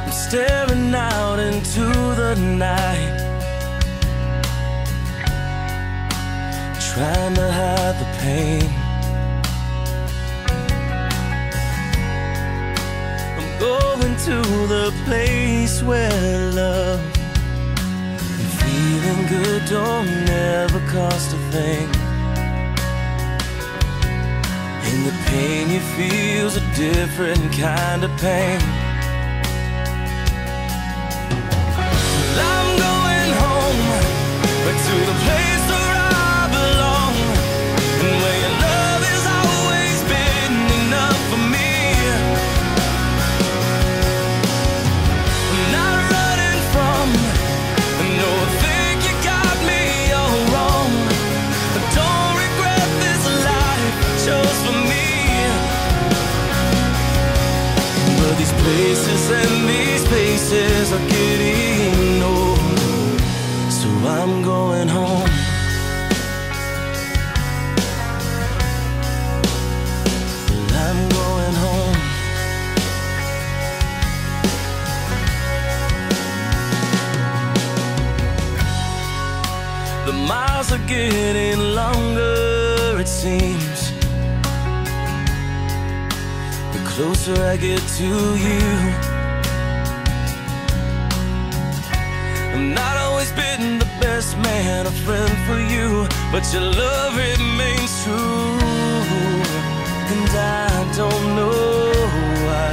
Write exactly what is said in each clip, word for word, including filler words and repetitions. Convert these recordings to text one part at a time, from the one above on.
I'm staring out into the night, trying to hide the pain. I'm going to the place where love and feeling good don't never cost a thing. And the pain you feel's a different kind of pain. Well, I'm going home, back to the place where I belong, and where your love has always been enough for me. I'm not running from, no, I think you got me all wrong. I don't regret this life I chose for me. But these places and these places are getting old, so I'm going home. Well, I'm going home. The miles are getting longer, it seems, the closer I get to you. I'm not always been the best man, a friend for you, but your love remains true. And I don't know why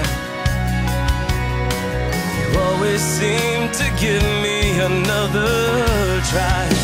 you always seem to give me another try.